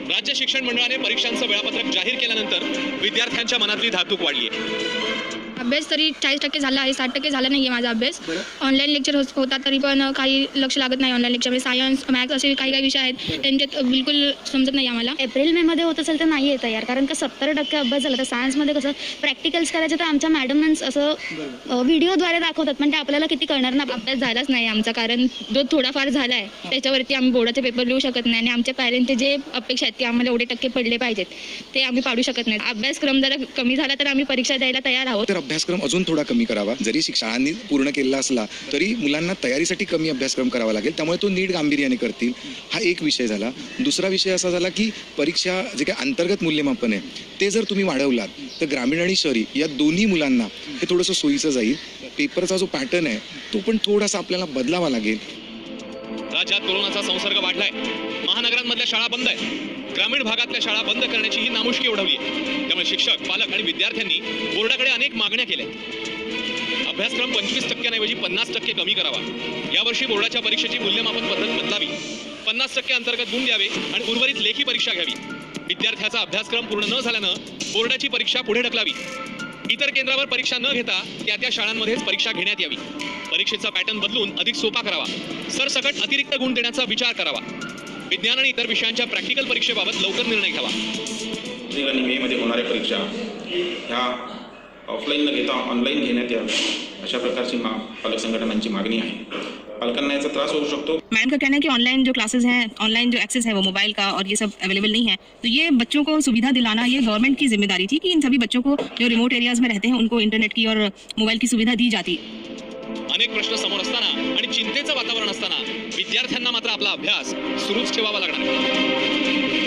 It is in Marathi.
राज्य शिक्षण मंडळाने परीक्षांचं वेळापत्रक जाहीर केल्यानंतर विद्यार्थ्यांच्या मनातली धाकधूक वाढली आहे। अभ्यास तरी 40% झाला आहे, 60% झाला नाही आहे माझा अभ्यास। ऑनलाईन लेक्चर होता तरी पण काही लक्ष लागत नाही ऑनलाईन लेक्चरमध्ये। सायन्स, मॅथ्स असे काही विषय आहेत त्यांच्यात बिलकुल समजत नाही आम्हाला। एप्रिल मे मध्ये होत असेल तर नाही आहे तयार, कारण का 70% अभ्यास झाला। तर सायन्समध्ये कसं प्रॅक्टिकल्स करायचे तर आमच्या मॅडमनांच असं व्हिडिओद्वारे दाखवतात, पण ते आपल्याला किती कळणार ना। अभ्यास झालाच नाही आमचा, कारण जो थोडाफार झाला आहे त्याच्यावरती आम्ही बोर्डाचे पेपर लिहू शकत नाही आणि आमच्या पॅरेंटचे जे अपेक्षा आहेत की आम्हाला एवढे टक्के पडले पाहिजेत ते आम्ही पाडू शकत नाही। अभ्यासक्रम जरा कमी झाला तर आम्ही परीक्षा द्यायला तयार आहोत। तर अभ्यासक्रम अजून थोडा कमी करावा। जरी शाळांनी पूर्ण केलेला असला तरी मुलांना तयारीसाठी कमी अभ्यासक्रम करावा लागेल, त्यामुळे तो नीट गांभीर्याने करतील, हा एक विषय झाला। दुसरा विषय असा झाला की परीक्षा जे काही अंतर्गत मूल्यमापन आहे ते जर तुम्ही वाढवलात तर ग्रामीण आणि शहरी या दोन्ही मुलांना हे थोडंसं सोयीचं जाईल। पेपरचा जो पॅटर्न आहे तो पण थोडासा आपल्याला बदलावा लागेल। राज्यात कोरोनाचा संसर्ग वाढलाय, महानगरांमधल्या शाळा बंद आहेत, ग्रामीण भागातल्या शाळा बंद करण्याची ही नामुष्की ओढवली आहे। त्यामुळे शिक्षक, पालक आणि विद्यार्थ्यांनी बोर्डाकडे अनेक मागण्या केल्या। अभ्यासक्रम 25% ऐवजी 50% कमी करावा। यावर्षी बोर्डाच्या परीक्षेची मूल्यमापन पद्धत बदलावी, 50% अंतर्गत गुण द्यावे आणि उर्वरित लेखी परीक्षा घ्यावी। विद्यार्थ्याचा अभ्यासक्रम पूर्ण न झाल्यानं बोर्डाची परीक्षा पुढे ढकलावी। इतर केंद्रावर परीक्षा न घेता त्या शाळांमध्येच परीक्षा घेण्यात यावी। परीक्षेचा पॅटर्न बदलून अधिक सोपा करावा। सरसकट अतिरिक्त गुण देण्याचा विचार करावा। विज्ञान आणि इतर विषयांच्या प्रॅक्टिकल परीक्षेबाबत लवकर निर्णय घ्यावा। एप्रिल आणि मे मध्ये होणाऱ्या परीक्षा ह्या ऑफलाईन न घेता ऑनलाईन घेण्यात याव्या, अशा प्रकारची पालक संघटनांची मागणी आहे। पालकांना याचा त्रास होऊ शकतो। मैडम का कहना है कि ऑनलाइन जो क्लासेस हैं, ऑनलाइन जो एक्सेस है वो मोबाइल का और ये सब अवेलेबल नहीं है, तो ये बच्चों को सुविधा दिलाना ये गवर्नमेंट की जिम्मेदारी थी कि इन सभी बच्चों को जो रिमोट एरियाज में रहते हैं उनको इंटरनेट की और मोबाइल की सुविधा दी जाती। अनेक प्रश्न समोर असताना आणि चिंतेचं वातावरण असताना विद्यार्थ्यांना मात्र आपला अभ्यास सुरूच ठेवावा लागणार आहे।